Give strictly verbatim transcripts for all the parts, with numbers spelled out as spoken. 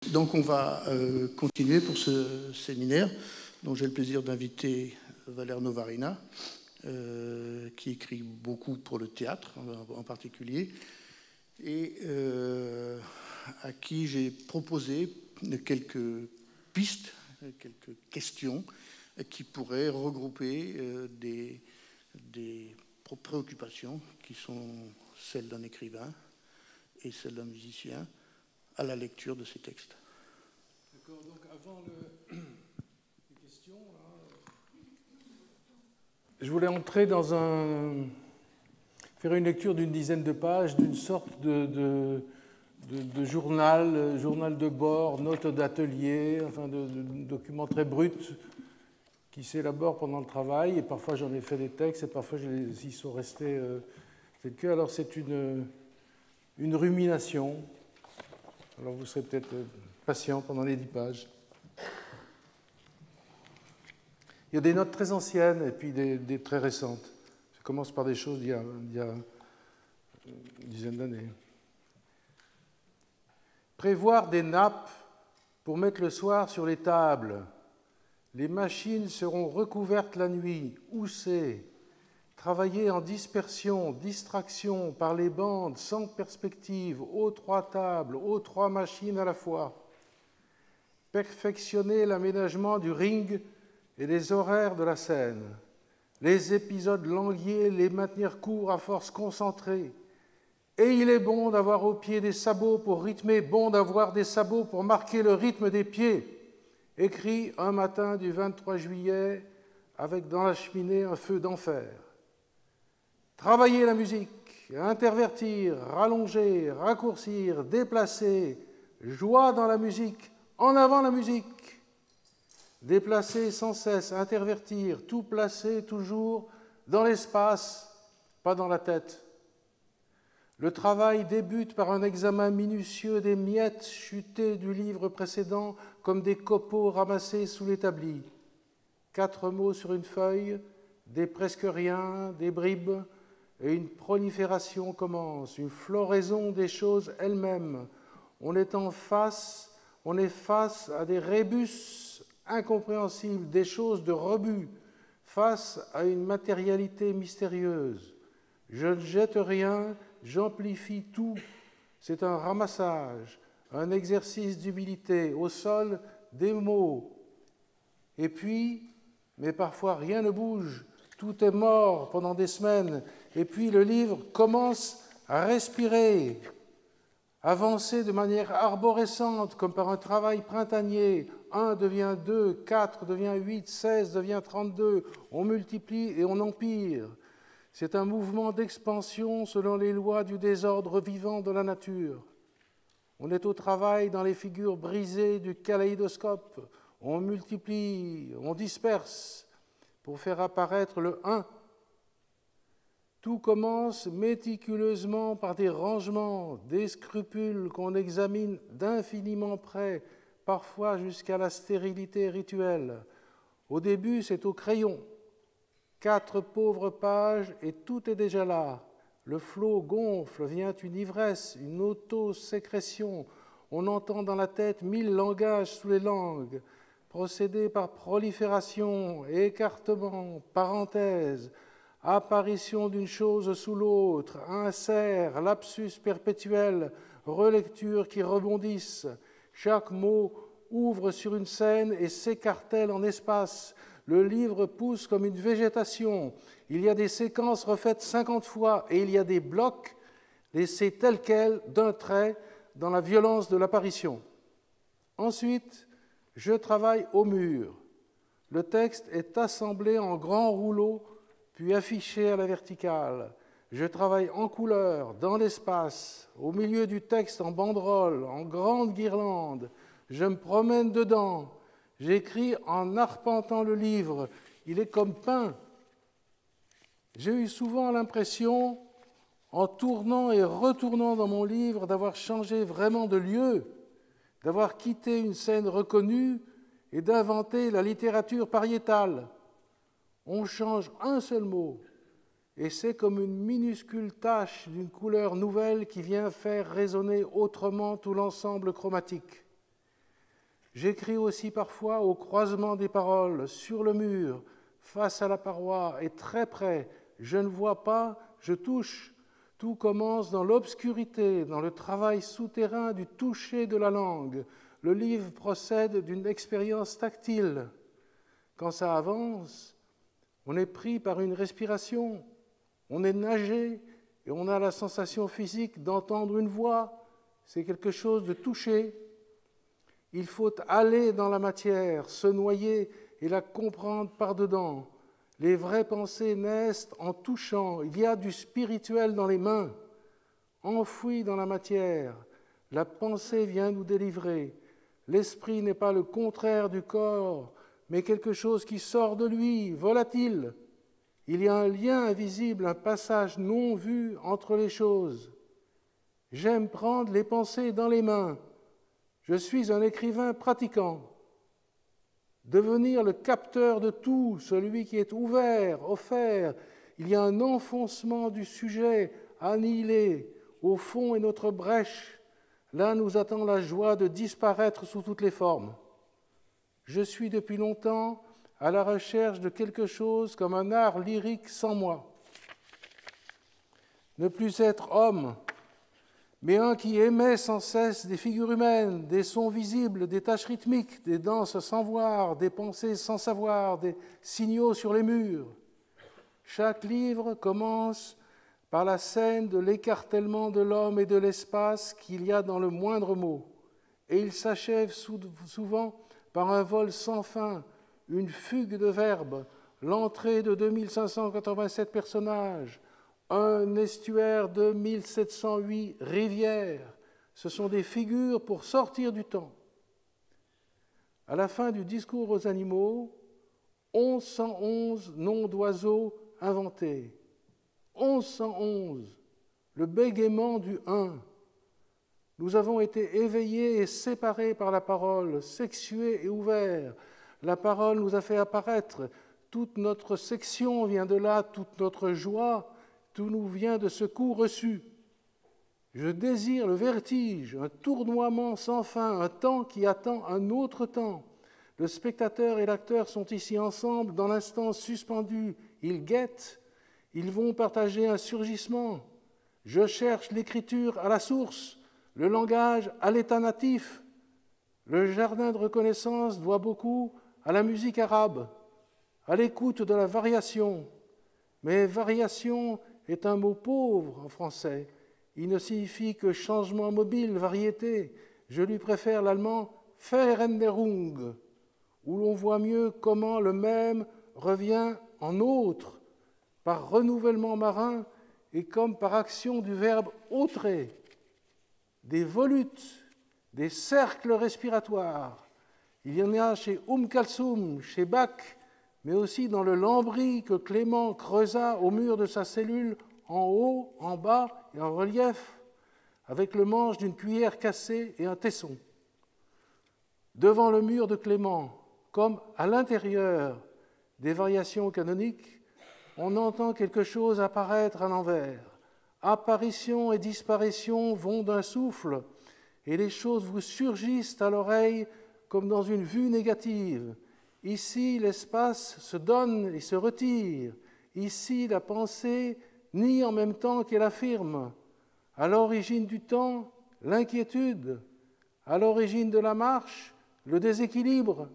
Donc on va euh, continuer pour ce séminaire, dont j'ai le plaisir d'inviter Valère Novarina, euh, qui écrit beaucoup pour le théâtre en, en particulier, et euh, à qui j'ai proposé quelques pistes, quelques questions qui pourraient regrouper euh, des, des préoccupations qui sont celles d'un écrivain et celles d'un musicien à la lecture de ces textes. D'accord, donc avant le... les questions, là, je voulais entrer dans un... faire une lecture d'une dizaine de pages, d'une sorte de, de, de, de journal, journal de bord, note d'atelier, enfin de, de, de document très brut qui s'élabore pendant le travail, et parfois j'en ai fait des textes, et parfois ils y sont restés euh, tels que. Alors c'est une, une rumination. Alors vous serez peut-être patient pendant les dix pages. Il y a des notes très anciennes et puis des, des très récentes. Je commence par des choses d'il y a, d'il y a une dizaine d'années. Prévoir des nappes pour mettre le soir sur les tables. Les machines seront recouvertes la nuit. Où c'est ? Travailler en dispersion, distraction, par les bandes, sans perspective, aux trois tables, aux trois machines à la fois. Perfectionner l'aménagement du ring et les horaires de la scène. Les épisodes languiers, les maintenir courts à force concentrée. Et il est bon d'avoir au pied des sabots pour rythmer, bon d'avoir des sabots pour marquer le rythme des pieds. Écrit un matin du vingt-trois juillet, avec dans la cheminée un feu d'enfer. Travailler la musique, intervertir, rallonger, raccourcir, déplacer, joie dans la musique, en avant la musique. Déplacer sans cesse, intervertir, tout placer toujours dans l'espace, pas dans la tête. Le travail débute par un examen minutieux des miettes chutées du livre précédent comme des copeaux ramassés sous l'établi. Quatre mots sur une feuille, des presque rien, des bribes, et une prolifération commence, une floraison des choses elles-mêmes. On est en face, on est face à des rébus incompréhensibles, des choses de rebut, face à une matérialité mystérieuse. Je ne jette rien, j'amplifie tout. C'est un ramassage, un exercice d'humilité. Au sol, des mots. Et puis, mais parfois rien ne bouge. Tout est mort pendant des semaines. Et puis le livre commence à respirer, avancer de manière arborescente, comme par un travail printanier. Un devient deux, quatre devient huit, seize devient trente-deux. On multiplie et on empire. C'est un mouvement d'expansion selon les lois du désordre vivant de la nature. On est au travail dans les figures brisées du kaléidoscope. On multiplie, on disperse pour faire apparaître le un. Tout commence méticuleusement par des rangements, des scrupules qu'on examine d'infiniment près, parfois jusqu'à la stérilité rituelle. Au début, c'est au crayon. Quatre pauvres pages et tout est déjà là. Le flot gonfle, vient une ivresse, une autosécrétion. On entend dans la tête mille langages sous les langues, procédé par prolifération, écartement, parenthèse, apparition d'une chose sous l'autre, insert, lapsus perpétuel, relecture qui rebondissent. Chaque mot ouvre sur une scène et s'écartèle en espace. Le livre pousse comme une végétation. Il y a des séquences refaites cinquante fois et il y a des blocs laissés tels quels d'un trait dans la violence de l'apparition. Ensuite, je travaille au mur. Le texte est assemblé en grands rouleaux puis affiché à la verticale. Je travaille en couleur, dans l'espace, au milieu du texte en banderole, en grande guirlande. Je me promène dedans. J'écris en arpentant le livre. Il est comme peint. J'ai eu souvent l'impression, en tournant et retournant dans mon livre, d'avoir changé vraiment de lieu, d'avoir quitté une scène reconnue et d'inventer la littérature pariétale. On change un seul mot, et c'est comme une minuscule tache d'une couleur nouvelle qui vient faire résonner autrement tout l'ensemble chromatique. J'écris aussi parfois au croisement des paroles, sur le mur, face à la paroi et très près. Je ne vois pas, je touche. Tout commence dans l'obscurité, dans le travail souterrain du toucher de la langue. Le livre procède d'une expérience tactile. Quand ça avance, on est pris par une respiration, on est nagé et on a la sensation physique d'entendre une voix. C'est quelque chose de touché. Il faut aller dans la matière, se noyer et la comprendre par-dedans. Les vraies pensées naissent en touchant. Il y a du spirituel dans les mains. Enfoui dans la matière, la pensée vient nous délivrer. L'esprit n'est pas le contraire du corps, mais quelque chose qui sort de lui, volatile. Il y a un lien invisible, un passage non vu entre les choses. J'aime prendre les pensées dans les mains. Je suis un écrivain pratiquant. Devenir le capteur de tout, celui qui est ouvert, offert. Il y a un enfoncement du sujet, annihilé. Au fond est notre brèche. Là nous attend la joie de disparaître sous toutes les formes. Je suis depuis longtemps à la recherche de quelque chose comme un art lyrique sans moi. Ne plus être homme, mais un qui émet sans cesse des figures humaines, des sons visibles, des tâches rythmiques, des danses sans voir, des pensées sans savoir, des signaux sur les murs. Chaque livre commence par la scène de l'écartèlement de l'homme et de l'espace qu'il y a dans le moindre mot, et il s'achève souvent par un vol sans fin, une fugue de verbes, l'entrée de deux mille cinq cent quatre-vingt-sept personnages, un estuaire de mille sept cent huit rivières. Ce sont des figures pour sortir du temps. À la fin du discours aux animaux, onze cent onze noms d'oiseaux inventés. onze cent onze, le bégaiement du un. Nous avons été éveillés et séparés par la parole, sexués et ouverts. La parole nous a fait apparaître. Toute notre section vient de là, toute notre joie, tout nous vient de ce coup reçu. Je désire le vertige, un tournoiement sans fin, un temps qui attend un autre temps. Le spectateur et l'acteur sont ici ensemble, dans l'instant suspendu. Ils guettent, ils vont partager un surgissement. Je cherche l'écriture à la source, le langage à l'état natif. Le jardin de reconnaissance doit beaucoup à la musique arabe, à l'écoute de la variation. Mais variation est un mot pauvre en français. Il ne signifie que changement mobile, variété. Je lui préfère l'allemand Veränderung, où l'on voit mieux comment le même revient en autre, par renouvellement marin et comme par action du verbe autrer. Des volutes, des cercles respiratoires. Il y en a chez Umm Kalsoum, chez Bach, mais aussi dans le lambris que Clément creusa au mur de sa cellule, en haut, en bas et en relief, avec le manche d'une cuillère cassée et un tesson. Devant le mur de Clément, comme à l'intérieur des variations canoniques, on entend quelque chose apparaître à l'envers. Apparition et disparition vont d'un souffle, et les choses vous surgissent à l'oreille comme dans une vue négative. Ici, l'espace se donne et se retire. Ici, la pensée nie en même temps qu'elle affirme. À l'origine du temps, l'inquiétude. À l'origine de la marche, le déséquilibre.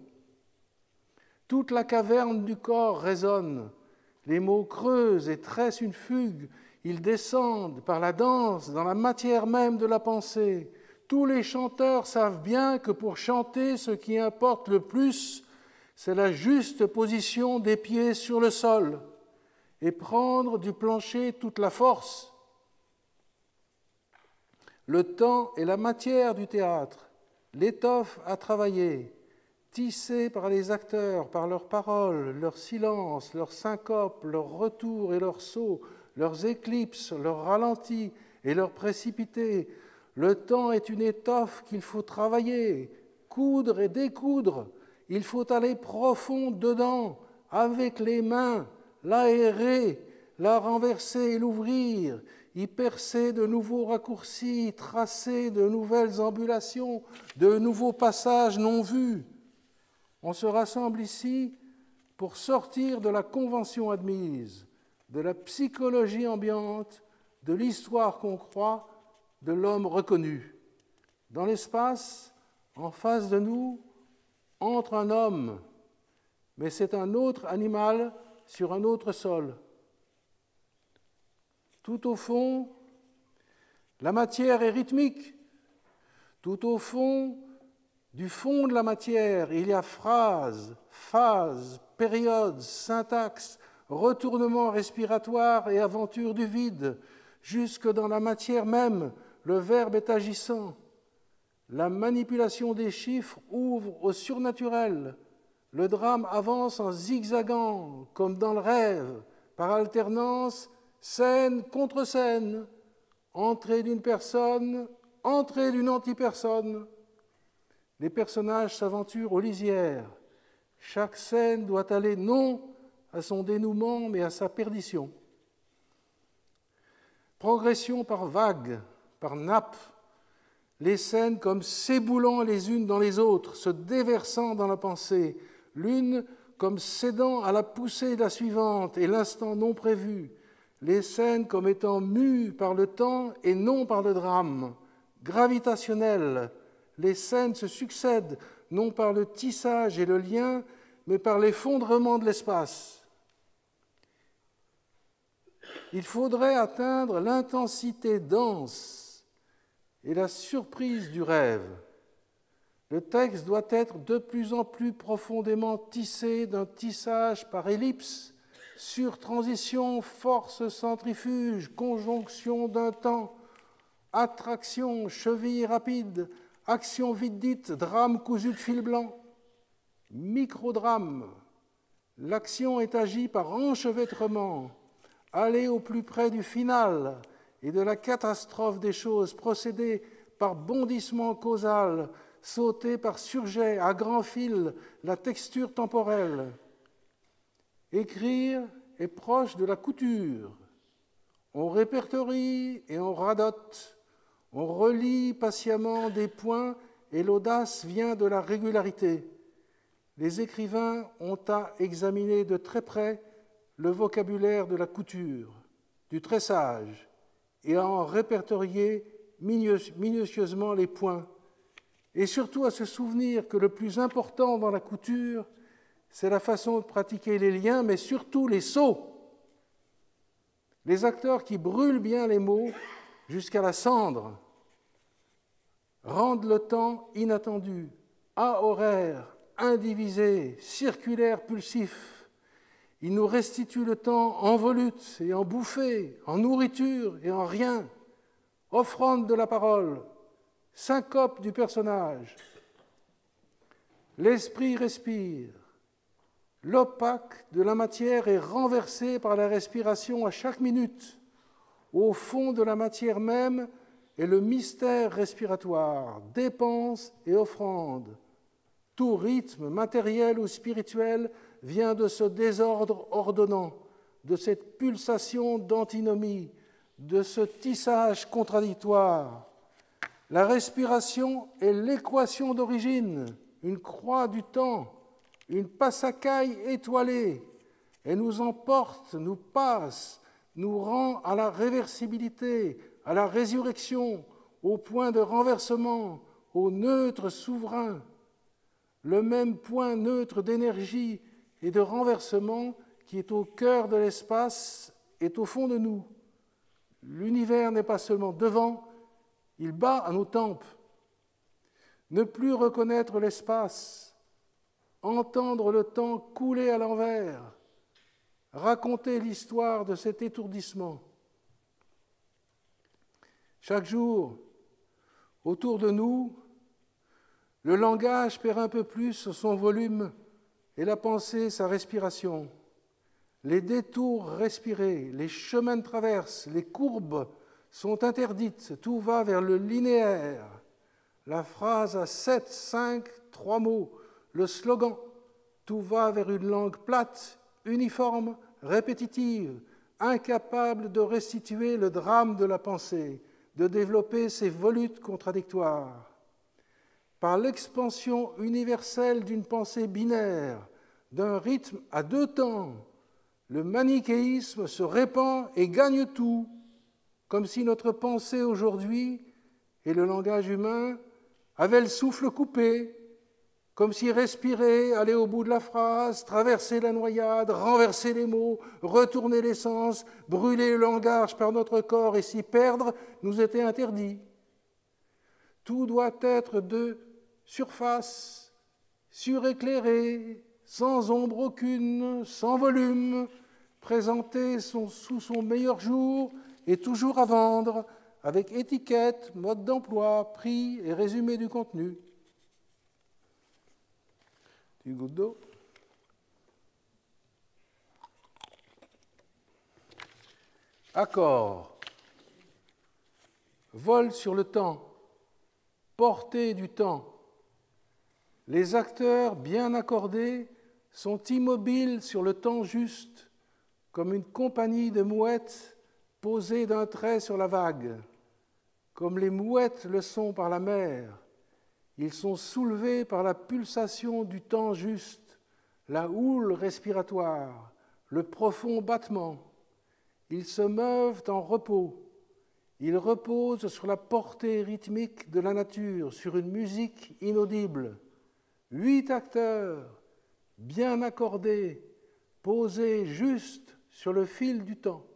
Toute la caverne du corps résonne. Les mots creusent et tressent une fugue. Ils descendent par la danse dans la matière même de la pensée. Tous les chanteurs savent bien que pour chanter, ce qui importe le plus, c'est la juste position des pieds sur le sol et prendre du plancher toute la force. Le temps est la matière du théâtre, l'étoffe à travailler, tissée par les acteurs, par leurs paroles, leurs silences, leurs syncopes, leurs retours et leurs sauts, leurs éclipses, leurs ralentis et leurs précipités. Le temps est une étoffe qu'il faut travailler, coudre et découdre. Il faut aller profond dedans, avec les mains, l'aérer, la renverser et l'ouvrir. y percer de nouveaux raccourcis, y tracer de nouvelles ambulations, de nouveaux passages non vus. On se rassemble ici pour sortir de la convention admise, de la psychologie ambiante, de l'histoire qu'on croit, de l'homme reconnu. Dans l'espace, en face de nous, entre un homme, mais c'est un autre animal sur un autre sol. Tout au fond, la matière est rythmique. Tout au fond, du fond de la matière, il y a phrases, phases, périodes, syntaxe, retournement respiratoire et aventure du vide. Jusque dans la matière même, le verbe est agissant. La manipulation des chiffres ouvre au surnaturel. Le drame avance en zigzagant, comme dans le rêve, par alternance, scène contre scène, entrée d'une personne, entrée d'une antipersonne. Les personnages s'aventurent aux lisières. Chaque scène doit aller non à son dénouement, mais à sa perdition. Progression par vagues, par nappes, les scènes comme s'éboulant les unes dans les autres, se déversant dans la pensée, l'une comme cédant à la poussée de la suivante et l'instant non prévu, les scènes comme étant mues par le temps et non par le drame, gravitationnelles, les scènes se succèdent non par le tissage et le lien, mais par l'effondrement de l'espace. Il faudrait atteindre l'intensité dense et la surprise du rêve. Le texte doit être de plus en plus profondément tissé d'un tissage par ellipse, surtransition, force centrifuge, conjonction d'un temps, attraction, cheville rapide, action vite dite, drame cousu de fil blanc, microdrame. L'action est agie par enchevêtrement, aller au plus près du final et de la catastrophe des choses, procéder par bondissement causal, sauter par surjet, à grands fils, la texture temporelle. Écrire est proche de la couture. On répertorie et on radote. On relie patiemment des points et l'audace vient de la régularité. Les écrivains ont à examiner de très près le vocabulaire de la couture, du tressage, et à en répertorier minutieusement les points, et surtout à se souvenir que le plus important dans la couture, c'est la façon de pratiquer les liens, mais surtout les sauts. Les acteurs qui brûlent bien les mots jusqu'à la cendre rendent le temps inattendu, ahoraire, indivisé, circulaire, pulsif. Ils nous restituent le temps en volutes et en bouffées, en nourriture et en rien, offrande de la parole, syncope du personnage. L'esprit respire. L'opaque de la matière est renversé par la respiration à chaque minute. Au fond de la matière même est le mystère respiratoire, dépense et offrande. Tout rythme, matériel ou spirituel, vient de ce désordre ordonnant, de cette pulsation d'antinomie, de ce tissage contradictoire. La respiration est l'équation d'origine, une croix du temps, une passacaille étoilée. Elle nous emporte, nous passe, nous rend à la réversibilité, à la résurrection, au point de renversement, au neutre souverain. Le même point neutre d'énergie et de renversement qui est au cœur de l'espace est au fond de nous. L'univers n'est pas seulement devant, il bat à nos tempes. Ne plus reconnaître l'espace, entendre le temps couler à l'envers, raconter l'histoire de cet étourdissement. Chaque jour, autour de nous, le langage perd un peu plus son volume et la pensée sa respiration. Les détours respirés, les chemins de traverse, les courbes sont interdites. Tout va vers le linéaire. La phrase à sept, cinq, trois mots, le slogan, tout va vers une langue plate, uniforme, répétitive, incapable de restituer le drame de la pensée, de développer ses volutes contradictoires. Par l'expansion universelle d'une pensée binaire, d'un rythme à deux temps, le manichéisme se répand et gagne tout, comme si notre pensée aujourd'hui et le langage humain avaient le souffle coupé, comme si respirer, aller au bout de la phrase, traverser la noyade, renverser les mots, retourner les sens, brûler le langage par notre corps et s'y perdre nous était interdit. Tout doit être de surface, suréclairé, sans ombre aucune, sans volume, présenté son, sous son meilleur jour et toujours à vendre, avec étiquette, mode d'emploi, prix et résumé du contenu. Une goutte d'eau. Accord. Vol sur le temps. Portée du temps. Les acteurs bien accordés sont immobiles sur le temps juste, comme une compagnie de mouettes posées d'un trait sur la vague, comme les mouettes le sont par la mer. Ils sont soulevés par la pulsation du temps juste, la houle respiratoire, le profond battement. Ils se meuvent en repos. Ils reposent sur la portée rythmique de la nature, sur une musique inaudible. Huit acteurs, bien accordés, posés juste sur le fil du temps.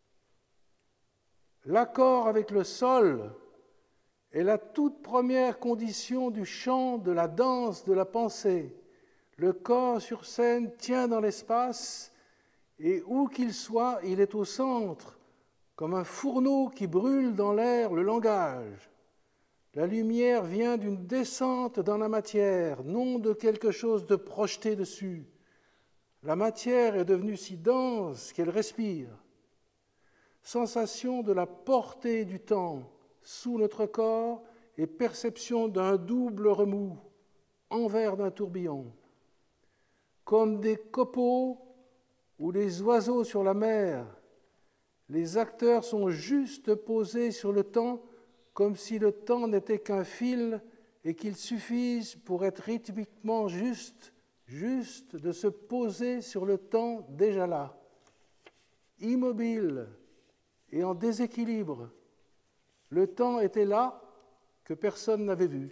L'accord avec le sol est la toute première condition du chant, de la danse, de la pensée. Le corps sur scène tient dans l'espace et où qu'il soit, il est au centre, comme un fourneau qui brûle dans l'air le langage. La lumière vient d'une descente dans la matière, non de quelque chose de projeté dessus. La matière est devenue si dense qu'elle respire. Sensation de la portée du temps sous notre corps et perception d'un double remous, envers d'un tourbillon. Comme des copeaux ou des oiseaux sur la mer, les acteurs sont juste posés sur le temps comme si le temps n'était qu'un fil et qu'il suffise pour être rythmiquement juste, juste de se poser sur le temps déjà là, immobile et en déséquilibre. Le temps était là que personne n'avait vu.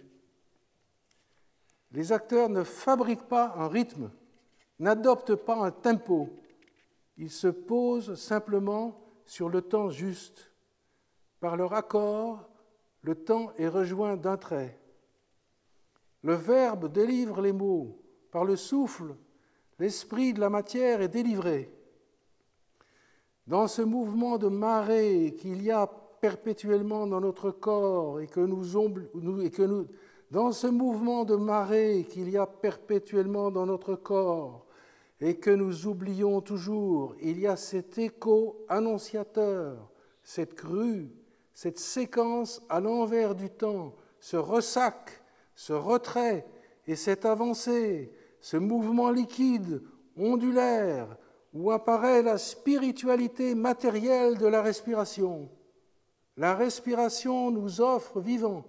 Les acteurs ne fabriquent pas un rythme, n'adoptent pas un tempo. Ils se posent simplement sur le temps juste. Par leur accord, le temps est rejoint d'un trait. Le verbe délivre les mots. Par le souffle, l'esprit de la matière est délivré. Dans ce mouvement de marée qu'il y a perpétuellement dans notre corps et que nous, et que nous dans ce mouvement de marée qu'il y a perpétuellement dans notre corps et que nous oublions toujours, il y a cet écho annonciateur, cette crue, cette séquence à l'envers du temps, ce ressac, ce retrait et cette avancée, ce mouvement liquide, ondulaire, où apparaît la spiritualité matérielle de la respiration. La respiration nous offre vivant.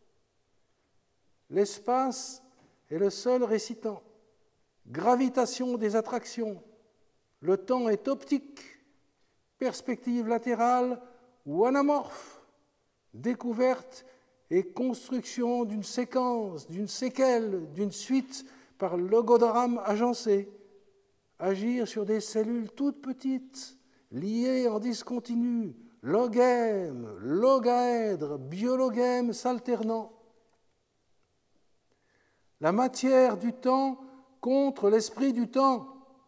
L'espace est le seul récitant. Gravitation des attractions. Le temps est optique, perspective latérale ou anamorphe, découverte et construction d'une séquence, d'une séquelle, d'une suite par logodrame agencé. Agir sur des cellules toutes petites, liées en discontinu, logème, logaèdre, biologème s'alternant. La matière du temps contre l'esprit du temps.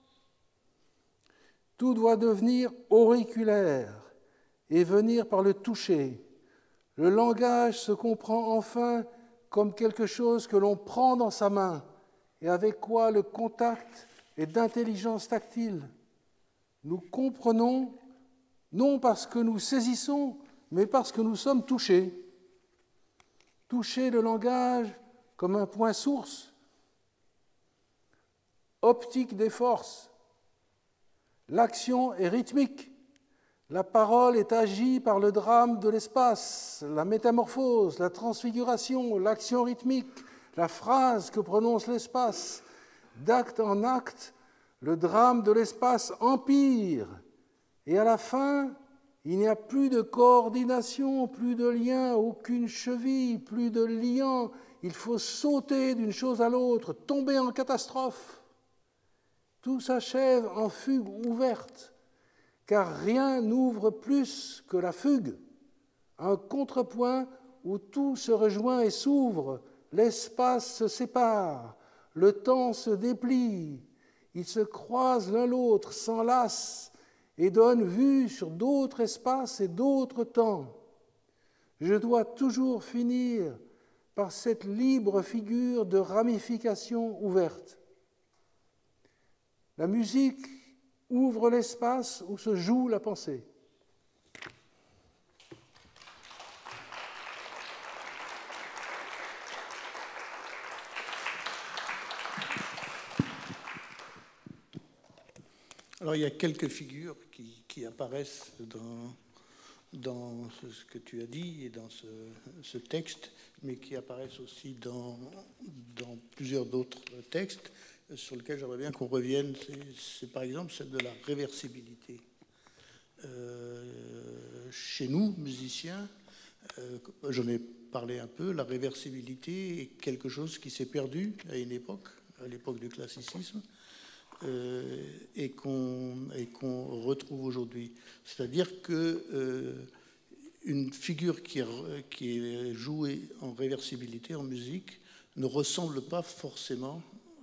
Tout doit devenir auriculaire et venir par le toucher. Le langage se comprend enfin comme quelque chose que l'on prend dans sa main et avec quoi le contact est d'intelligence tactile. Nous comprenons non parce que nous saisissons, mais parce que nous sommes touchés. Toucher le langage comme un point source, optique des forces. L'action est rythmique, La parole est agie par le drame de l'espace, la métamorphose, la transfiguration, l'action rythmique, la phrase que prononce l'espace. D'acte en acte, le drame de l'espace empire. Et à la fin, il n'y a plus de coordination, plus de lien, aucune cheville, plus de liant. Il faut sauter d'une chose à l'autre, tomber en catastrophe. Tout s'achève en fugue ouverte, car rien n'ouvre plus que la fugue. Un contrepoint où tout se rejoint et s'ouvre, l'espace se sépare, le temps se déplie, ils se croisent l'un l'autre, s'enlacent et donnent vue sur d'autres espaces et d'autres temps. Je dois toujours finir par cette libre figure de ramification ouverte. La musique ouvre l'espace où se joue la pensée. Alors, il y a quelques figures qui, qui apparaissent dans, dans ce, ce que tu as dit et dans ce, ce texte, mais qui apparaissent aussi dans, dans plusieurs d'autres textes sur lesquels j'aimerais bien qu'on revienne. C'est par exemple celle de la réversibilité. Euh, chez nous, musiciens, euh, j'en ai parlé un peu, la réversibilité est quelque chose qui s'est perdu à une époque, à l'époque du classicisme, Euh, et qu'on et qu'on retrouve aujourd'hui. C'est-à-dire que euh, une figure qui est, qui est jouée en réversibilité, en musique, ne ressemble pas forcément,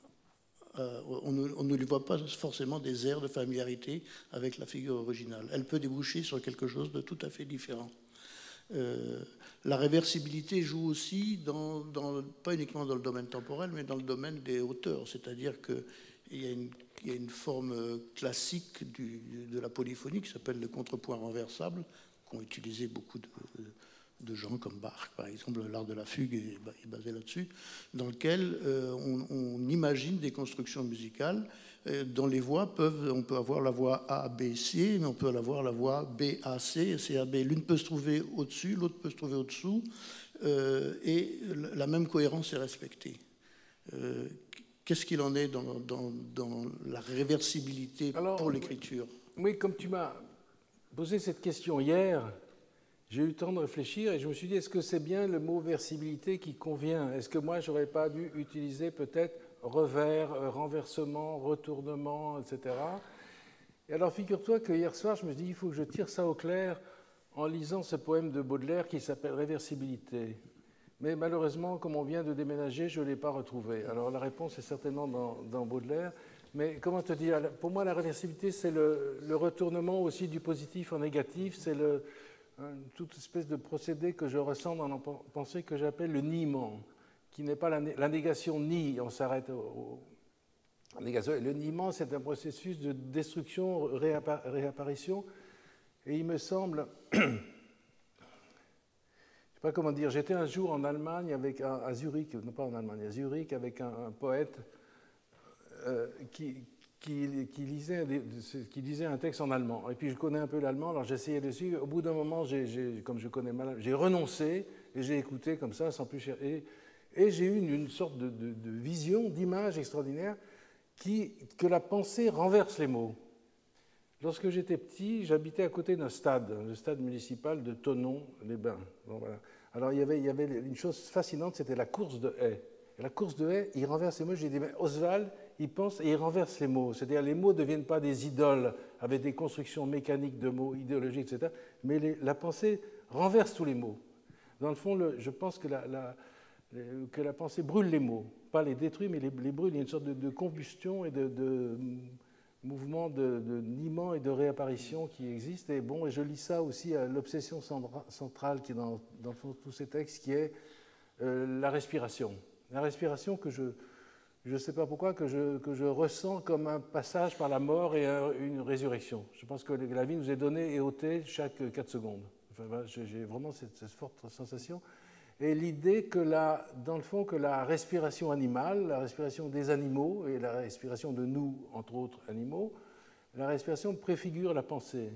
euh, on, ne, on ne lui voit pas forcément des airs de familiarité avec la figure originale. Elle peut déboucher sur quelque chose de tout à fait différent. Euh, la réversibilité joue aussi, dans, dans, pas uniquement dans le domaine temporel, mais dans le domaine des hauteurs, c'est-à-dire que Il y, a une, il y a une forme classique du, de la polyphonie qui s'appelle le contrepoint renversable, qu'ont utilisé beaucoup de, de gens comme Bach, par exemple. L'art de la fugue est, est basé là-dessus, dans lequel euh, on, on imagine des constructions musicales euh, dont les voix peuvent, on peut avoir la voix A, B, C, mais on peut avoir la voix B, A, C, C, A, B. L'une peut se trouver au-dessus, l'autre peut se trouver au-dessous, euh, et la même cohérence est respectée. Euh, Qu'est-ce qu'il en est dans, dans, dans la réversibilité Alors, pour l'écriture? Oui, comme tu m'as posé cette question hier, j'ai eu le temps de réfléchir et je me suis dit, est-ce que c'est bien le mot versibilité qui convient? Est-ce que moi, je n'aurais pas dû utiliser peut-être revers, renversement, retournement, et cetera. Et alors, figure-toi que hier soir, je me suis dit, il faut que je tire ça au clair en lisant ce poème de Baudelaire qui s'appelle Réversibilité. Mais malheureusement, comme on vient de déménager, je ne l'ai pas retrouvé. Alors la réponse est certainement dans, dans Baudelaire. Mais comment te dire, pour moi, la réversibilité, c'est le, le retournement aussi du positif en négatif. C'est le, toute espèce de procédé que je ressens dans la pensée que j'appelle le niement, qui n'est pas la, la négation nie, on s'arrête au, au négation. Le niement, c'est un processus de destruction, réappar, réapparition. Et il me semble... Pas comment dire, j'étais un jour en Allemagne avec un, à Zurich, non pas en Allemagne, à Zurich avec un, un poète euh, qui, qui, qui, lisait, qui lisait un texte en allemand. Et puis je connais un peu l'allemand, alors j'essayais de suivre. Au bout d'un moment, j'ai, j'ai, comme je connais mal, j'ai renoncé et j'ai écouté comme ça, sans plus chercher. Et, et j'ai eu une, une sorte de, de, de vision, d'image extraordinaire, qui, que la pensée renverse les mots. Lorsque j'étais petit, j'habitais à côté d'un stade, le stade municipal de Thonon-les-Bains. Bon, voilà. Alors il y, avait, il y avait une chose fascinante, c'était la course de haies. Et la course de haies, il renverse les mots. J'ai dit, mais Oswald, il pense et il renverse les mots. C'est-à-dire les mots ne deviennent pas des idoles avec des constructions mécaniques de mots, idéologiques, et cetera. Mais les, la pensée renverse tous les mots. Dans le fond, le, je pense que la, la, que la pensée brûle les mots. Pas les détruit, mais les, les brûle. Il y a une sorte de, de combustion et de... de mouvement de, de niement et de réapparition qui existe. Et bon, et je lis ça aussi à l'obsession centrale qui est dans, dans le fond de tous ces textes, qui est euh, la respiration. La respiration que je ne sais pas pourquoi, que je, que je ressens comme un passage par la mort et un, une résurrection. Je pense que la vie nous est donnée et ôtée chaque quatre secondes. Enfin, j'ai vraiment cette, cette forte sensation. Et l'idée que, la, dans le fond, que la respiration animale, la respiration des animaux et la respiration de nous, entre autres animaux, la respiration préfigure la pensée.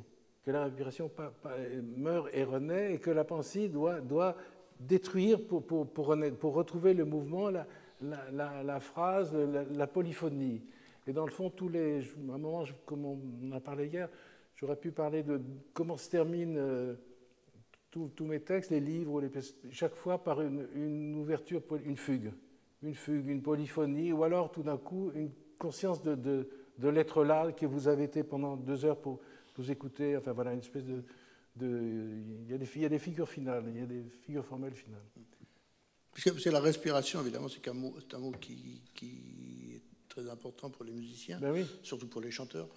que la respiration pa, pa, meurt et renaît, et que la pensée doit, doit détruire pour, pour, pour, pour retrouver le mouvement, la, la, la, la phrase, la, la polyphonie. Et dans le fond, tous les, à un moment, comme on en a parlé hier, j'aurais pu parler de comment se terminent euh, tous, tous mes textes, les livres, les, chaque fois par une, une ouverture, une fugue, une fugue, une polyphonie, ou alors tout d'un coup une conscience de, de, de l'être là que vous avez été pendant deux heures pour vous écouter. Enfin voilà, une espèce de, de il y a des, il y a des figures finales, il y a des figures formelles finales. C'est la respiration, évidemment, c'est un mot, c'est un mot qui, qui est très important pour les musiciens, ben oui. surtout pour les chanteurs,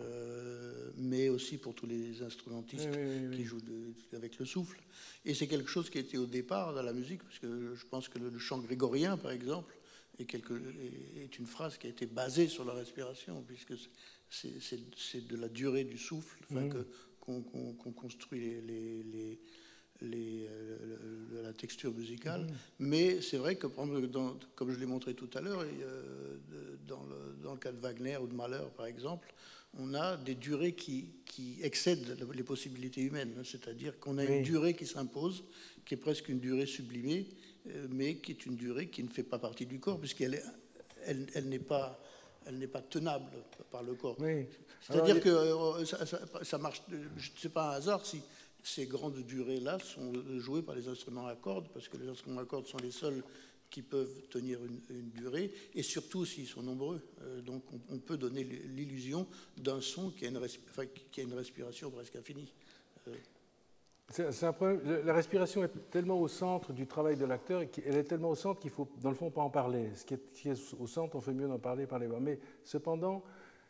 euh, mais aussi pour tous les instrumentistes oui, oui, oui, qui jouent de, avec le souffle. Et c'est quelque chose qui était au départ dans la musique, parce que je pense que le, le chant grégorien, par exemple, est, quelque, est, est une phrase qui a été basée sur la respiration, puisque c'est, c'est, c'est de la durée du souffle enfin, mmh. que, qu'on, qu'on, qu'on construit les... les, les Les, euh, la texture musicale, mmh. mais c'est vrai que, dans, comme je l'ai montré tout à l'heure, euh, dans, le, dans le cas de Wagner ou de Mahler, par exemple, on a des durées qui, qui excèdent les possibilités humaines, c'est-à-dire qu'on a oui. une durée qui s'impose, qui est presque une durée sublimée, euh, mais qui est une durée qui ne fait pas partie du corps, puisqu'elle est, elle, elle n'est pas... elle n'est pas tenable par le corps. Oui. C'est-à-dire Alors, que euh, ça, ça, ça marche, c'est pas un hasard si ces grandes durées-là sont jouées par les instruments à cordes, parce que les instruments à cordes sont les seuls qui peuvent tenir une, une durée, et surtout s'ils sont nombreux. Euh, donc on, on peut donner l'illusion d'un son qui a, une enfin, qui a une respiration presque infinie. Euh. C'est, c'est un problème. La respiration est tellement au centre du travail de l'acteur, elle est tellement au centre qu'il faut, dans le fond, pas en parler. Ce qui est, ce qui est au centre, on fait mieux d'en parler par les voix. Mais cependant,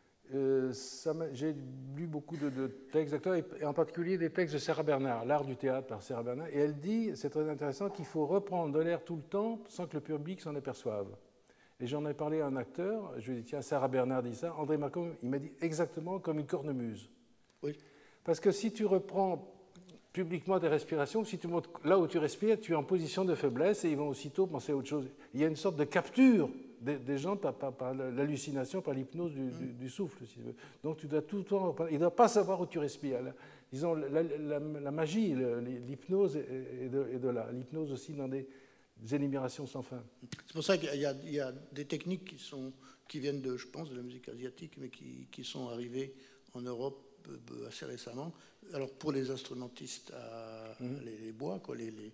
euh, ça j'ai lu beaucoup de, de textes d'acteurs, et en particulier des textes de Sarah Bernard, L'art du théâtre par Sarah Bernard, et elle dit, c'est très intéressant, qu'il faut reprendre de l'air tout le temps sans que le public s'en aperçoive. Et j'en ai parlé à un acteur, je lui ai dit, tiens, Sarah Bernard dit ça, André Marcon, il m'a dit exactement comme une cornemuse. Oui. Parce que si tu reprends publiquement des respirations, si tu montres là où tu respires, tu es en position de faiblesse et ils vont aussitôt penser à autre chose. Il y a une sorte de capture des, des gens par, par, par l'hallucination, par l'hypnose du, mmh. du, du souffle, si tu veux. Donc tu dois tout le temps... Ils ne doivent pas savoir où tu respires. Là, disons, la, la, la magie, l'hypnose est de, est de là. L'hypnose aussi dans des, des énumérations sans fin. C'est pour ça qu'il y a, il y a des techniques qui, sont, qui viennent, de, je pense, de la musique asiatique, mais qui, qui sont arrivées en Europe assez récemment. Alors pour les instrumentistes à mmh. les, les bois, quoi, les, les,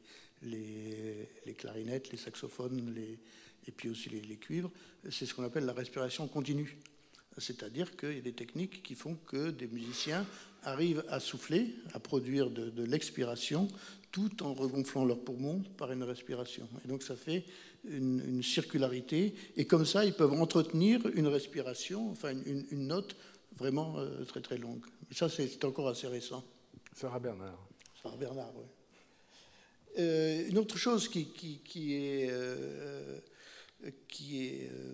les, les clarinettes, les saxophones, les, et puis aussi les, les cuivres, c'est ce qu'on appelle la respiration continue. C'est-à-dire qu'il y a des techniques qui font que des musiciens arrivent à souffler, à produire de, de l'expiration, tout en regonflant leurs poumons par une respiration. Et donc ça fait une, une circularité, et comme ça ils peuvent entretenir une respiration, enfin une, une note vraiment euh, très très longue. Mais ça, c'est encore assez récent. Sarah Bernard. Sarah Bernard, oui. Euh, une autre chose qui, qui, qui est, euh, qui est euh,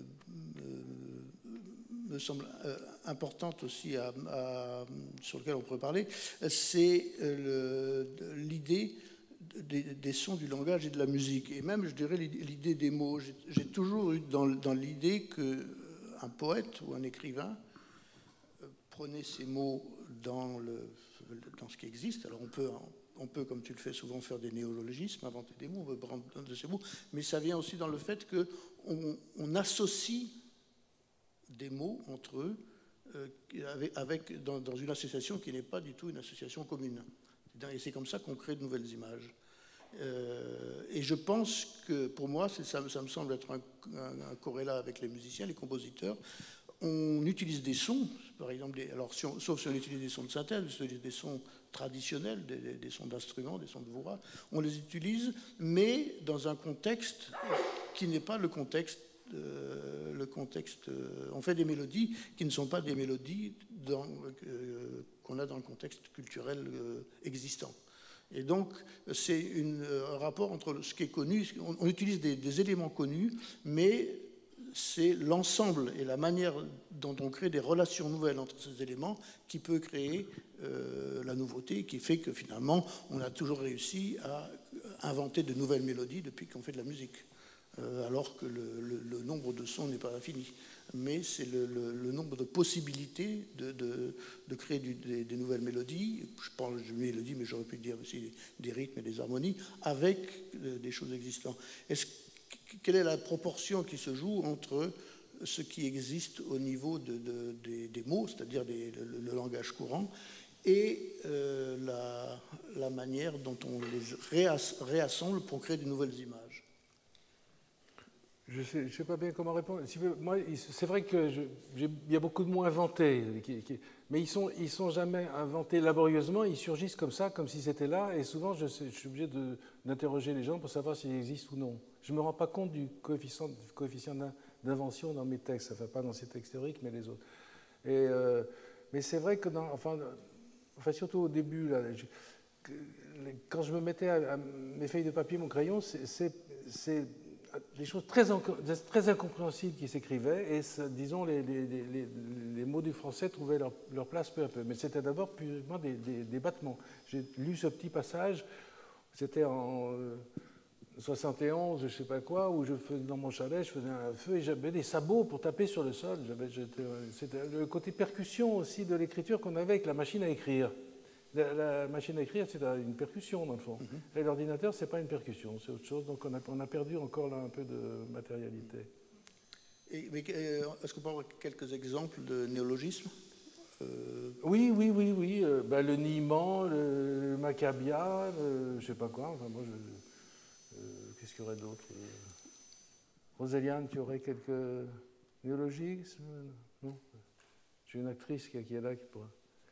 me semble euh, importante aussi, à, à, sur laquelle on pourrait parler, c'est euh, l'idée des, des sons, du langage et de la musique. Et même, je dirais, l'idée des mots. J'ai, j'ai toujours eu dans, dans l'idée qu'un poète ou un écrivain prenez ces mots dans, le, dans ce qui existe. Alors on peut, on peut, comme tu le fais souvent, faire des néologismes, inventer des mots, on peut prendre de ces mots, mais ça vient aussi dans le fait qu'on on associe des mots entre eux euh, avec, avec, dans, dans une association qui n'est pas du tout une association commune. Et c'est comme ça qu'on crée de nouvelles images. Euh, et je pense que, pour moi, c'est, ça, ça me semble être un, un, un corrélat avec les musiciens, les compositeurs. On utilise des sons, par exemple, des, alors si on, sauf si on utilise des sons de synthèse, des sons traditionnels, des, des, des sons d'instruments, des sons de voix, on les utilise, mais dans un contexte qui n'est pas le contexte, euh, le contexte. Euh, on fait des mélodies qui ne sont pas des mélodies dans, euh, qu'on a dans le contexte culturel euh, existant. Et donc, c'est une, un rapport entre ce qui est connu, on, on utilise des, des éléments connus, mais c'est l'ensemble et la manière dont on crée des relations nouvelles entre ces éléments qui peut créer euh, la nouveauté, qui fait que finalement, on a toujours réussi à inventer de nouvelles mélodies depuis qu'on fait de la musique. euh, alors que le, le, le nombre de sons n'est pas infini. Mais c'est le, le, le nombre de possibilités de, de, de créer du, des, des nouvelles mélodies. Je parle de mélodies, mais j'aurais pu dire aussi des rythmes et des harmonies, avec euh, des choses existantes. Est-ce, quelle est la proportion qui se joue entre ce qui existe au niveau de, de, des, des mots, c'est-à-dire des, le, le langage courant, et euh, la, la manière dont on les réas, réassemble pour créer de nouvelles images? Je ne sais, sais pas bien comment répondre. Si vous, moi, c'est vrai qu'il y a beaucoup de mots inventés, qui, qui, mais ils ne sont, ils sont jamais inventés laborieusement, ils surgissent comme ça, comme si c'était là, et souvent je, sais, je suis obligé d'interroger les gens pour savoir s'ils existent ou non. Je ne me rends pas compte du coefficient, du coefficient d'invention dans mes textes, ça ne fait pas dans ces textes théoriques, mais les autres. Et, euh, mais c'est vrai que, dans, enfin, enfin, surtout au début, là, je, quand je me mettais à, à mes feuilles de papier, mon crayon, c'est des choses très, très incompréhensibles qui s'écrivaient, et disons, les, les, les, les mots du français trouvaient leur, leur place peu à peu. Mais c'était d'abord purement des, des, des battements. J'ai lu ce petit passage, c'était en euh, soixante et onze, je ne sais pas quoi, où je faisais, dans mon chalet, je faisais un feu et j'avais des sabots pour taper sur le sol. C'était le côté percussion aussi de l'écriture qu'on avait avec la machine à écrire. La, la machine à écrire, c'est une percussion, dans le fond. Mm-hmm. Et l'ordinateur, ce n'est pas une percussion, c'est autre chose. Donc, on a, on a perdu encore là un peu de matérialité. Est-ce qu'on peut avoir quelques exemples de néologismes? euh... Oui, oui, oui, oui. Euh, ben, le niement, le, le macabia, le, je ne sais pas quoi. Enfin, moi, je, euh, qu'est-ce qu'il y aurait d'autre? euh... Roséliane, tu aurais quelques néologismes? Non. J'ai une actrice qui, qui est là qui pourra...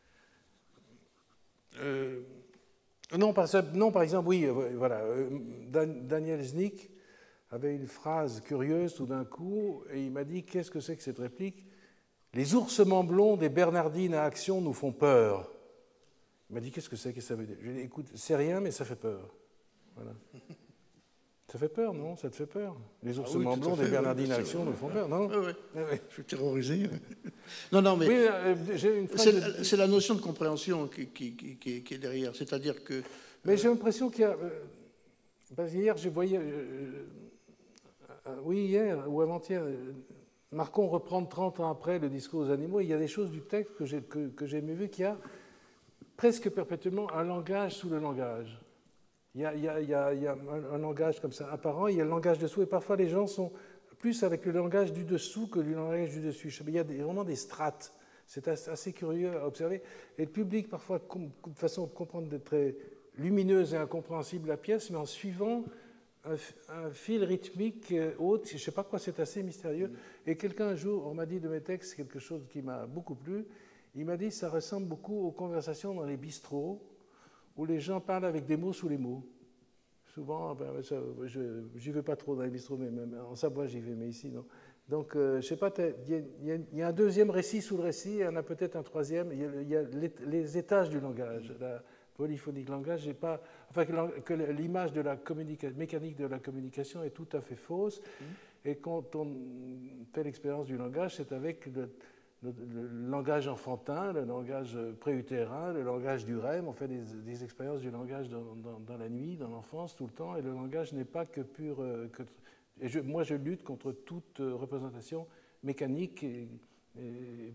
Euh, non, par, non, par exemple, oui, voilà, euh, Dan, Daniel Znik avait une phrase curieuse tout d'un coup, et il m'a dit, qu'est-ce que c'est que cette réplique? Les oursements blonds des Bernardines à action nous font peur. Il m'a dit, qu'est-ce que c'est que ça veut dire? Je lui ai dit, écoute, c'est rien, mais ça fait peur. Voilà. Ça fait peur, non? Ça te fait peur? Les oursements ah oui, blonds des Bernardines oui, à action nous font peur, non? Oui, oui. oui, oui. Je suis terrorisé. Non, non, mais oui, euh, c'est de... la, la notion de compréhension qui, qui, qui, qui est derrière. C'est-à-dire que... Mais euh... j'ai l'impression qu'il y a... Euh, parce qu'hier, je voyais... Euh, euh, oui, hier ou avant-hier, Marcon reprend trente ans après le discours aux animaux. Il y a des choses du texte que j'ai que, que j'ai aimé vu qu'il y a presque perpétuellement un langage sous le langage. Il y, a, il, y a, il, y a, il y a un langage comme ça apparent, il y a le langage dessous, et parfois les gens sont plus avec le langage du dessous que le langage du dessus. Il y a des, vraiment des strates. C'est assez curieux à observer. Et le public, parfois, de façon à comprendre de très lumineuse et incompréhensible la pièce, mais en suivant un, un fil rythmique haute. Je ne sais pas quoi, c'est assez mystérieux. Et quelqu'un, un jour, on m'a dit de mes textes quelque chose qui m'a beaucoup plu. Il m'a dit que ça ressemble beaucoup aux conversations dans les bistrots, où les gens parlent avec des mots sous les mots. Souvent, ben, ça, je n'y vais pas trop dans les bistrots, mais même en Savoie, j'y vais, mais ici, non. Donc, euh, je ne sais pas, il y, y a un deuxième récit sous le récit, il y en a peut-être un troisième. Il y, y a les, les étages du langage, la polyphonie de langage. J'ai pas, enfin, que, que l'image de la mécanique de la communication est tout à fait fausse. Mmh. Et quand on fait l'expérience du langage, c'est avec le, Le, le langage enfantin, le langage préutérin, le langage du rêve. On fait des, des expériences du langage dans, dans, dans la nuit, dans l'enfance, tout le temps, et le langage n'est pas que pur... Euh, que, et je, moi, je lutte contre toute euh, représentation mécanique et, et,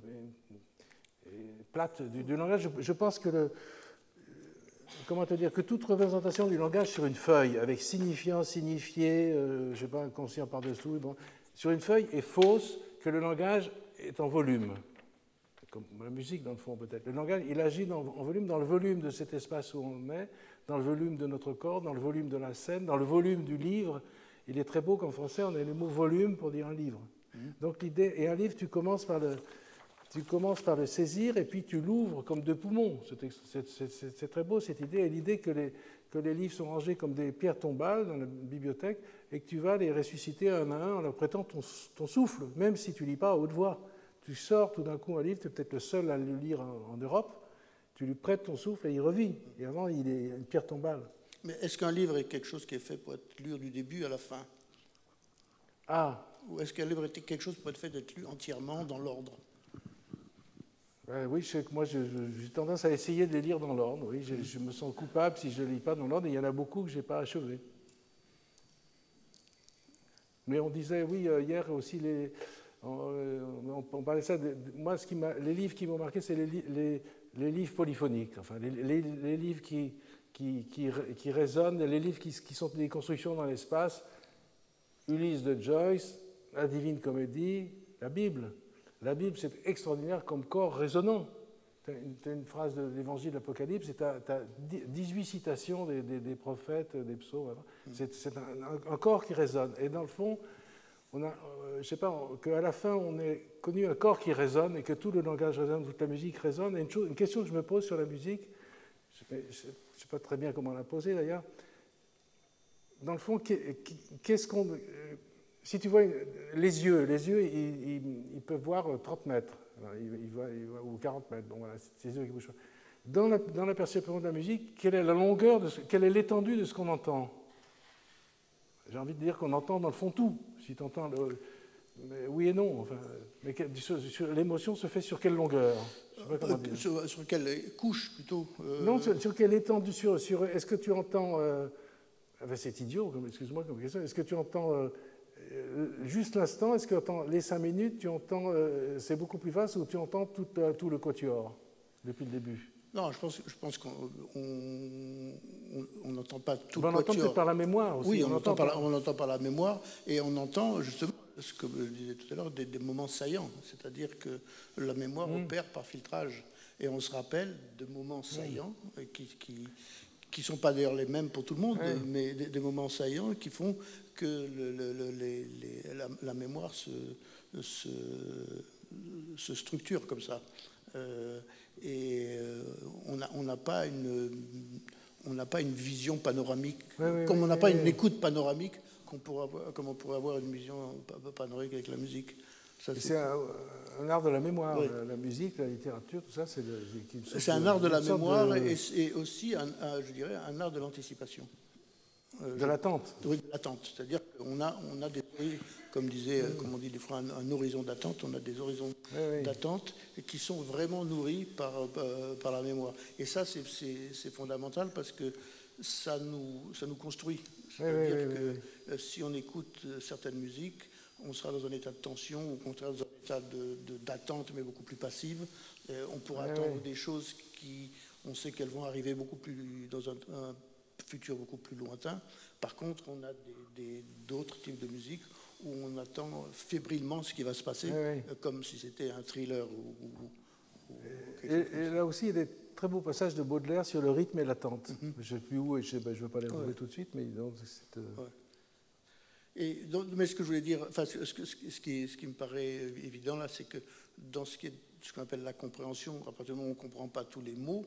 et, et plate du, du langage. Je, je pense que le... Comment te dire? Que toute représentation du langage sur une feuille, avec signifiant, signifié, euh, je ne sais pas, inconscient par-dessous, bon, sur une feuille est fausse, que le langage est en volume, comme la musique dans le fond peut-être. Le langage, il agit dans, en volume, dans le volume de cet espace où on est, dans le volume de notre corps, dans le volume de la scène, dans le volume du livre. Il est très beau qu'en français on ait le mot volume pour dire un livre. Mmh. Donc l'idée, et un livre, tu commences par le, tu commences par le saisir et puis tu l'ouvres comme deux poumons. C'est très beau cette idée, et l'idée que les, que les livres sont rangés comme des pierres tombales dans la bibliothèque et que tu vas les ressusciter un à un en leur prêtant ton, ton souffle, même si tu ne lis pas à haute voix. Tu sors tout d'un coup un livre, tu es peut-être le seul à le lire en, en Europe, tu lui prêtes ton souffle et il revit. Et avant, il est une pierre tombale. Mais est-ce qu'un livre est quelque chose qui est fait pour être lu du début à la fin? Ah. Ou est-ce qu'un livre est quelque chose pour être fait d'être lu entièrement dans l'ordre? Euh, oui, je sais que moi, j'ai tendance à essayer de les lire dans l'ordre. Oui, je, je me sens coupable si je ne lis pas dans l'ordre. Il y en a beaucoup que je n'ai pas achevé. Mais on disait, oui, euh, hier aussi, les, on, on, on parlait ça. De, de, moi, ce qui m'a, les livres qui m'ont marqué, c'est les, les, les livres polyphoniques, enfin, les, les, les livres qui, qui, qui, qui résonnent, les livres qui, qui sont des constructions dans l'espace. Ulysse de Joyce, la Divine Comédie, la Bible. La Bible, c'est extraordinaire comme corps résonnant. Tu as une, une phrase de l'Évangile de l'Apocalypse, tu as dix-huit citations des, des, des prophètes, des psaumes. C'est un, un corps qui résonne. Et dans le fond, on a, euh, je ne sais pas, qu'à la fin, on ait connu un corps qui résonne et que tout le langage résonne, toute la musique résonne. Et une, chose, une question que je me pose sur la musique, je ne sais, sais pas très bien comment la poser d'ailleurs. Dans le fond, qu'est-ce qu'on... Si tu vois les yeux, les yeux, ils, ils, ils peuvent voir trente mètres, ils, ils voient, ils voient, ou quarante mètres, bon voilà, c'est ces yeux qui bougent. Dans la, dans la perception de la musique, quelle est la longueur, de ce, quelle est l'étendue de ce qu'on entend? J'ai envie de dire qu'on entend dans le fond tout, si tu entends le... Mais oui et non, enfin, mais l'émotion se fait sur quelle longueur? Je sais pas comment dire. Sur, sur quelle couche plutôt euh... Non, sur, sur quelle étendue, sur, sur, est-ce que tu entends... Euh, enfin, c'est idiot, excuse-moi comme question, est-ce que tu entends... Euh, juste l'instant, est-ce que tu entends les cinq minutes, tu entends, euh, c'est beaucoup plus vaste, ou tu entends tout, euh, tout le quatuor depuis le début? Non, je pense, je pense qu'on n'entend pas tout ben, le quatuor. On entend peut-être par la mémoire aussi. Oui, on, on, entend entend par la, on entend par la mémoire, et on entend justement, ce que je disais tout à l'heure, des, des moments saillants, c'est-à-dire que la mémoire mmh. opère par filtrage, et on se rappelle de moments saillants mmh. qui... qui qui ne sont pas d'ailleurs les mêmes pour tout le monde, ouais. mais des, des moments saillants qui font que le, le, le, les, les, la, la mémoire se, se, se structure comme ça. Euh, et euh, on n'a pas une, on n'a pas une vision panoramique, ouais, ouais, comme on n'a ouais, pas ouais. une écoute panoramique, qu'on pourrait avoir, comme on pourrait avoir une vision panoramique avec la musique. C'est un, un art de la mémoire, oui. la, la musique, la littérature, tout ça, c'est C'est un art de la mémoire de... Et, et aussi, un, un, je dirais, un art de l'anticipation. Euh, de l'attente. Oui, de l'attente. C'est-à-dire qu'on a, on a des, comme disait, oui. comme on dit des fois, un, un horizon d'attente. On a des horizons oui, oui. d'attente qui sont vraiment nourris par, par, par la mémoire. Et ça, c'est fondamental parce que ça nous, ça nous construit. C'est-à-dire oui, oui, que oui, oui. si on écoute certaines musiques, on sera dans un état de tension, au contraire dans un état d'attente, mais beaucoup plus passive. Euh, on pourra ouais, attendre ouais. des choses qui, on sait qu'elles vont arriver beaucoup plus dans un, un futur beaucoup plus lointain. Par contre, on a d'autres types de musique où on attend fébrilement ce qui va se passer, ouais, ouais. Euh, comme si c'était un thriller. Ou, ou, ou et, et là aussi, il y a des très beaux passages de Baudelaire sur le rythme et l'attente. Mm-hmm. Je ne sais plus où, et je ne veux pas les retrouver ouais. tout de suite, mais donc c'est... Euh... Ouais. Et donc, mais ce que je voulais dire, enfin, ce, ce, ce, qui, ce qui me paraît évident là, c'est que dans ce qui est ce qu'on appelle la compréhension, à partir du moment où on ne comprend pas tous les mots,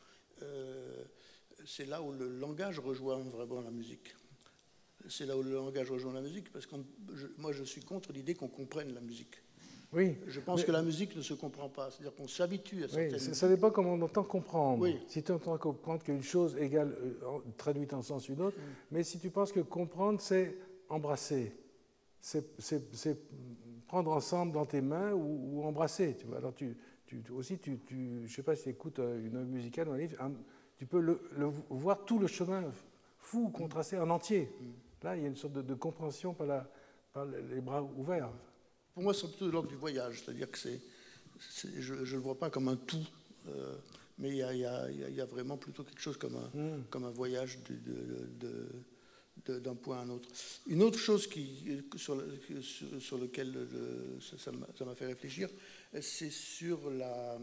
euh, c'est là où le langage rejoint vraiment la musique. C'est là où le langage rejoint la musique, parce que moi je suis contre l'idée qu'on comprenne la musique. Oui. Je pense mais... que la musique ne se comprend pas, c'est-à-dire qu'on s'habitue à certaines oui, musiques. Ça dépend comment on entend comprendre. Oui. Si tu entends comprendre qu'une chose égale, euh, traduite en sens une autre, mm. mais si tu penses que comprendre, c'est embrasser, c'est prendre ensemble dans tes mains ou, ou embrasser. Tu vois. Alors tu, tu, aussi, tu, tu, je ne sais pas si tu écoutes une œuvre musicale ou un livre, un, tu peux le, le, voir tout le chemin fou qu'on traçait en entier. Mm. Là, il y a une sorte de, de compréhension par, la, par les bras ouverts. Pour moi, c'est plutôt de l'ordre du voyage, c'est-à-dire que c'est, je ne le vois pas comme un tout, euh, mais il y, y, y a vraiment plutôt quelque chose comme un, mm. comme un voyage de, de, de, d'un point à un autre. Une autre chose qui, sur, le, sur, sur laquelle le, ça, ça m'a fait réfléchir, c'est sur la,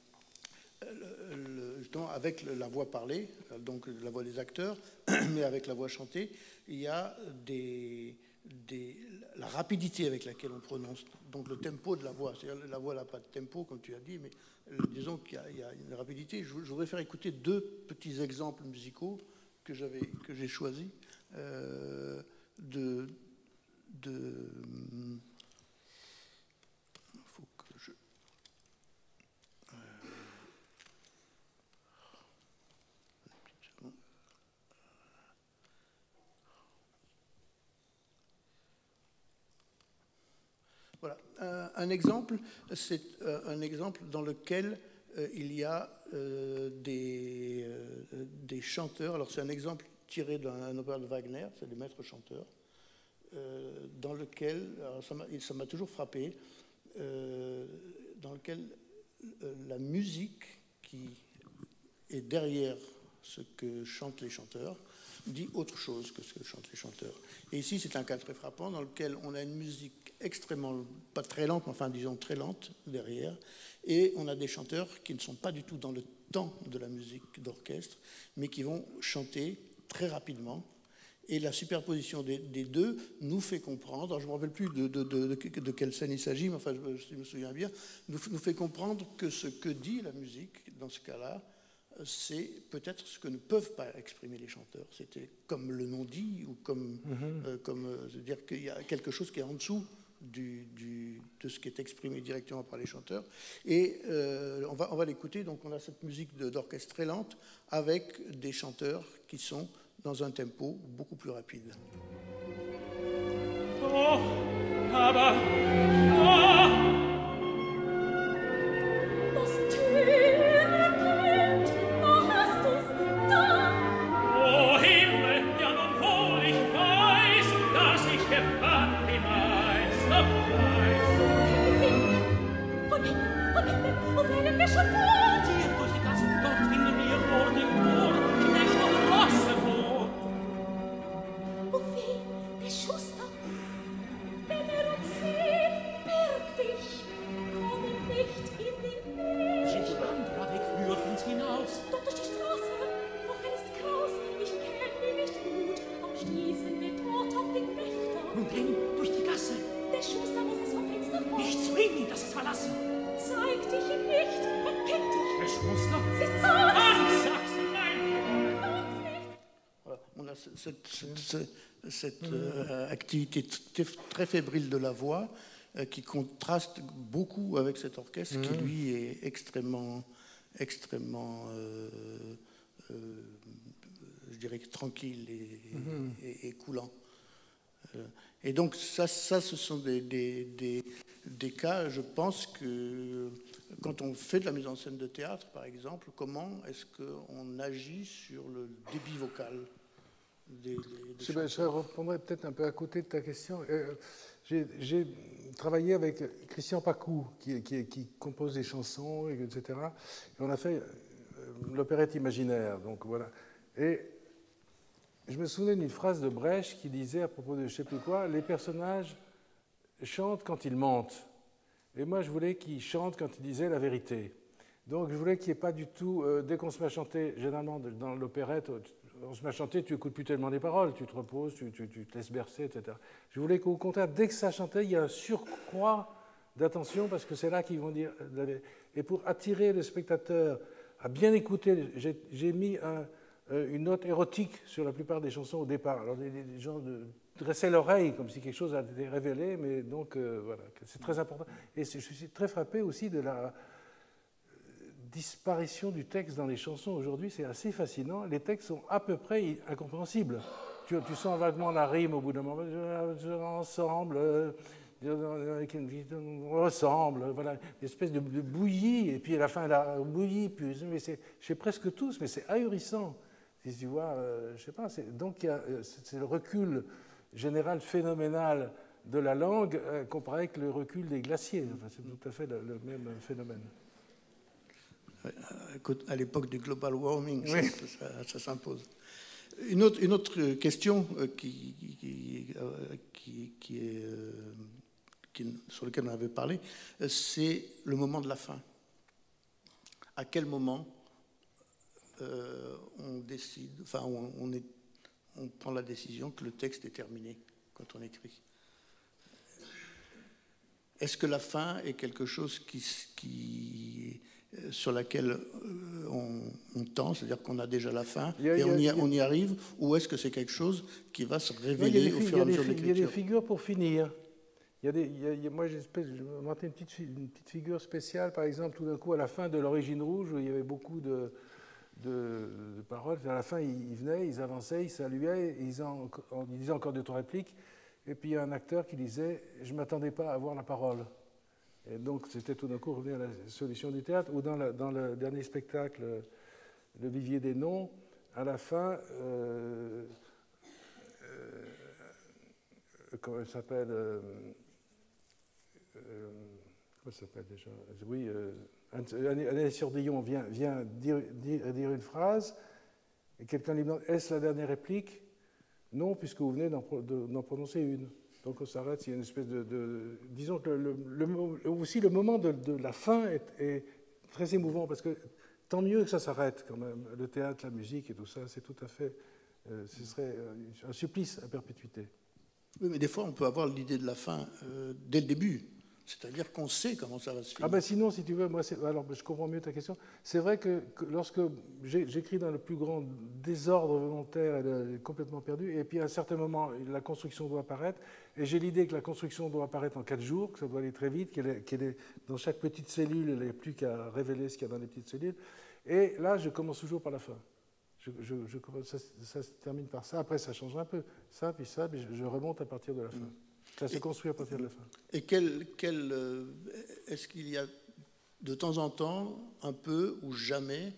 le, justement avec la voix parlée, donc la voix des acteurs, mais avec la voix chantée, il y a des... Des, la rapidité avec laquelle on prononce, donc le tempo de la voix. C'est-à-dire la voix n'a pas de tempo, comme tu as dit, mais euh, disons qu'il y, y a une rapidité. Je, je voudrais faire écouter deux petits exemples musicaux que j'avais, que j'ai choisis euh, de... de faut que je... Euh, Voilà, un, un exemple, c'est un exemple dans lequel euh, il y a euh, des, euh, des chanteurs. Alors c'est un exemple tiré d'un opéra de Wagner, c'est des maîtres chanteurs, euh, dans lequel, alors ça m'a toujours frappé, euh, dans lequel euh, la musique qui est derrière ce que chantent les chanteurs dit autre chose que ce que chantent les chanteurs. Et ici, c'est un cas très frappant dans lequel on a une musique extrêmement, pas très lente, mais enfin disons très lente derrière, et on a des chanteurs qui ne sont pas du tout dans le temps de la musique d'orchestre, mais qui vont chanter très rapidement. Et la superposition des, des deux nous fait comprendre, alors je ne me rappelle plus de, de, de, de, de quelle scène il s'agit, mais enfin je, je me souviens bien, nous, nous fait comprendre que ce que dit la musique dans ce cas-là, c'est peut-être ce que ne peuvent pas exprimer les chanteurs. C'était comme le non-dit, ou comme, mm-hmm. euh, comme euh, dire qu'il y a quelque chose qui est en dessous du, du, de ce qui est exprimé directement par les chanteurs. Et euh, on va, on va l'écouter, donc on a cette musique de, d'orchestre très lente, avec des chanteurs qui sont dans un tempo beaucoup plus rapide. Oh, aber, oh. Cette, cette, cette euh, activité très fébrile de la voix euh, qui contraste beaucoup avec cet orchestre mmh. qui, lui, est extrêmement, extrêmement euh, euh, je dirais, tranquille et, mmh. et, et coulant. Euh, et donc, ça, ça ce sont des, des, des, des cas, je pense que quand on fait de la mise en scène de théâtre, par exemple, comment est-ce qu'on agit sur le débit vocal ? Des, des, des je, je reprendrai peut-être un peu à côté de ta question. Euh, j'ai travaillé avec Christian Pacou, qui, qui, qui compose des chansons, et cetera. Et on a fait euh, l'opérette imaginaire. Donc voilà. Et je me souvenais d'une phrase de Brecht qui disait à propos de je ne sais plus quoi, les personnages chantent quand ils mentent. Et moi, je voulais qu'ils chantent quand ils disaient la vérité. Donc je voulais qu'il n'y ait pas du tout, euh, dès qu'on se met à chanter, généralement dans l'opérette, on se met à chanter, tu n'écoutes plus tellement les paroles, tu te reposes, tu, tu, tu te laisses bercer, et cetera. Je voulais qu'au contraire, dès que ça chantait, il y a un surcroît d'attention, parce que c'est là qu'ils vont dire... Et pour attirer le spectateur à bien écouter, j'ai mis un, une note érotique sur la plupart des chansons au départ. Alors les, les gens de, dressaient l'oreille comme si quelque chose a été révélé, mais donc euh, voilà, c'est très important. Et je suis très frappé aussi de la disparition du texte dans les chansons aujourd'hui, c'est assez fascinant. Les textes sont à peu près incompréhensibles. Tu, tu sens vaguement la rime au bout d'un moment. Ensemble, on ressemble, voilà, une espèce de, de bouillie, et puis à la fin, la bouillie, puis, mais c'est presque tous, mais c'est ahurissant. Si tu vois, euh, je sais pas, donc c'est le recul général phénoménal de la langue euh, comparé avec le recul des glaciers. Enfin, c'est tout à fait le, le même phénomène. À l'époque du global warming, oui. ça, ça, ça s'impose. Une autre, une autre question qui, qui, qui, qui est, qui, sur laquelle on avait parlé, c'est le moment de la fin. À quel moment euh, on décide, enfin on, on, est, on prend la décision que le texte est terminé quand on écrit? Est-ce que la fin est quelque chose qui... qui sur laquelle on, on tend, c'est-à-dire qu'on a déjà la fin a, et on y, a, on y arrive, ou est-ce que c'est quelque chose qui va se révéler non, au fur et à mesure de l'écriture? Il y a des figures pour finir. Il y a des, il y a, il y a, moi, j'ai inventé une petite, une petite figure spéciale, par exemple, tout d'un coup, à la fin de l'Origine rouge, où il y avait beaucoup de, de, de paroles, à la fin, ils, ils venaient, ils avançaient, ils saluaient, ils, en, ils disaient encore deux, trois répliques, et puis il y a un acteur qui disait « je ne m'attendais pas à avoir la parole ». Et donc, c'était tout d'un coup revenir à la solution du théâtre, ou dans, la, dans le dernier spectacle, Le Vivier des Noms, à la fin, euh, euh, comment elle s'appelle euh, euh, Comment ça s'appelle déjà Oui, euh, Annelies sur Dion vient, vient dire, dire, dire une phrase, et quelqu'un lui demande, est-ce la dernière réplique? Non, puisque vous venez d'en prononcer une. Donc on s'arrête, il y a une espèce de... de disons que le, le, le, aussi le moment de, de la fin est, est très émouvant, parce que tant mieux que ça s'arrête quand même. Le théâtre, la musique et tout ça, c'est tout à fait... Euh, ce serait un supplice à perpétuité. Oui, mais des fois, on peut avoir l'idée de la fin euh, dès le début. C'est-à-dire qu'on sait comment ça va se finir. Ah ben sinon, si tu veux, moi, alors je comprends mieux ta question. C'est vrai que, que lorsque j'écris dans le plus grand désordre volontaire, elle est complètement perdue, et puis à un certain moment, la construction doit apparaître, et j'ai l'idée que la construction doit apparaître en quatre jours, que ça doit aller très vite, qu'elle est, qu'elle est dans chaque petite cellule, elle n'est plus qu'à révéler ce qu'il y a dans les petites cellules. Et là, je commence toujours par la fin. Je, je, je, ça, ça se termine par ça. Après, ça change un peu. Ça, puis ça, puis je, je remonte à partir de la fin. Mmh. Ça se et, construit à partir de la fin. Et quel, quel, euh, est-ce qu'il y a de temps en temps, un peu ou jamais,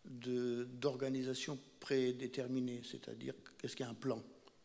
d'organisation prédéterminée? C'est-à-dire, est-ce qu'il y a un plan?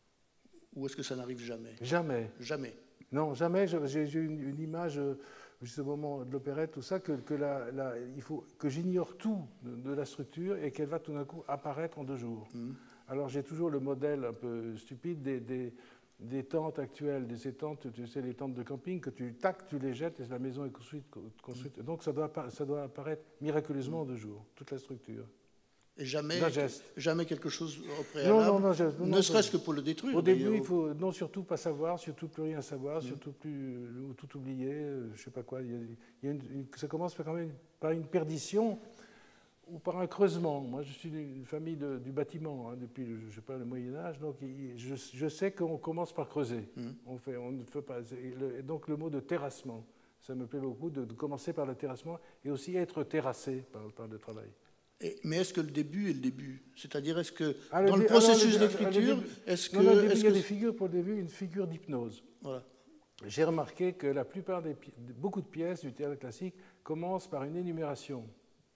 Ou est-ce que ça n'arrive jamais? Jamais. Jamais. Non, jamais. J'ai une, une image, juste au moment de l'opérette, tout ça, que, que, la, la, il faut, que j'ignore tout de, de la structure et qu'elle va tout d'un coup apparaître en deux jours. Mmh. Alors j'ai toujours le modèle un peu stupide des... des des tentes actuelles, de ces tentes, tu sais, les tentes de camping, que tu tac, tu les jettes et la maison est construite. construite. Mmh. Donc ça doit, ça doit apparaître miraculeusement mmh. en deux jours, toute la structure. Et jamais, jamais quelque chose au préalable, non, non, non, je, non, ne serait-ce que pour le détruire. Au début, il faut non, surtout pas savoir, surtout plus rien savoir, mmh. surtout plus tout oublier, je sais pas quoi. Il y a, il y a une, une, ça commence quand même par une perdition ou par un creusement. Moi, je suis d'une famille de, du bâtiment, hein, depuis je sais pas, le Moyen-Âge, donc je, je sais qu'on commence par creuser. Mmh. On, fait, on ne fait pas. Et le, donc le mot de terrassement, ça me plaît beaucoup, de, de commencer par le terrassement et aussi être terrassé par, par le travail. Et, mais est-ce que le début est le début? C'est-à-dire, est-ce que ah, dans le, le processus d'écriture, est-ce que... Non, non, le début, est-ce il y a que... des figures, pour le début, une figure d'hypnose. Voilà. J'ai remarqué que la plupart des... Beaucoup de pièces du théâtre classique commencent par une énumération.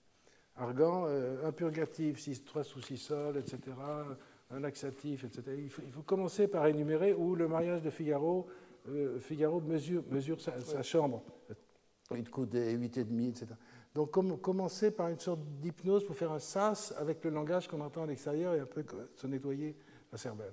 Argan, euh, un purgatif, six, trois sous six sol, et cetera, un laxatif, et cetera. Il faut, il faut commencer par énumérer, ou le mariage de Figaro, euh, Figaro mesure, mesure sa, sa chambre, une coudée, huit et demi, et cetera. Donc com commencer par une sorte d'hypnose pour faire un sas avec le langage qu'on entend à l'extérieur et un peu se nettoyer la cervelle.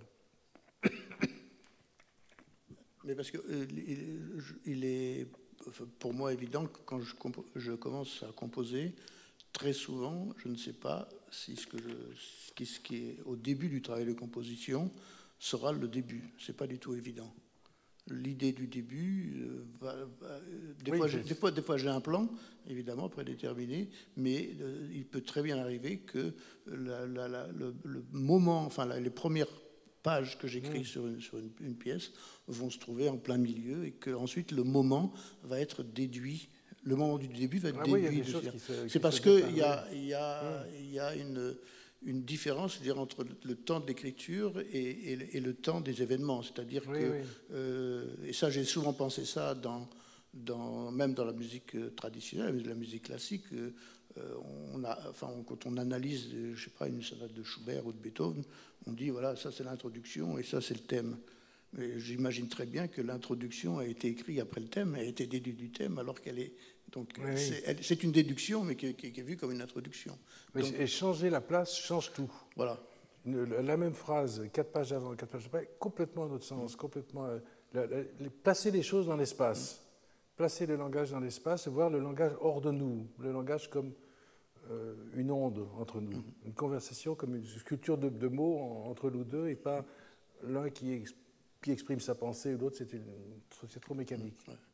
Mais parce que euh, il, il est pour moi évident que quand je, je commence à composer, très souvent, je ne sais pas si ce, que je, ce, qui, ce qui est au début du travail de composition sera le début. Ce n'est pas du tout évident. L'idée du début, euh, va, va, des, oui, fois, des, fois, des fois j'ai un plan, évidemment, prédéterminé, mais euh, il peut très bien arriver que la, la, la, le, le moment, enfin la, les premières pages que j'écris mmh. sur, une, sur une, une pièce vont se trouver en plein milieu et qu'ensuite le moment va être déduit. Le moment du début va être ah déduit. Oui, c'est parce qu'il y a, y a, mmh. y a une, une différence dire, entre le temps de l'écriture et, et, et le temps des événements. C'est-à-dire oui, que, oui. Euh, et ça j'ai souvent pensé ça, dans, dans, même dans la musique traditionnelle, la musique classique, euh, on a, enfin, on, quand on analyse, je sais pas, une sonate de Schubert ou de Beethoven, on dit voilà, ça c'est l'introduction et ça c'est le thème. Mais j'imagine très bien que l'introduction a été écrite après le thème, a été déduite du thème, alors qu'elle est... Donc oui. c'est une déduction, mais qui, qui, qui est vue comme une introduction. Mais donc, et changer la place change tout. Voilà. Une, la même phrase, quatre pages avant, quatre pages après, complètement dans l'autre sens, mmh. complètement... La, la, la, placer les choses dans l'espace, mmh. placer le langage dans l'espace, voir le langage hors de nous, le langage comme euh, une onde entre nous, mmh. une conversation comme une sculpture de, de mots entre nous deux, et pas l'un qui explique qui exprime sa pensée ou l'autre, c'est trop mécanique. Ouais.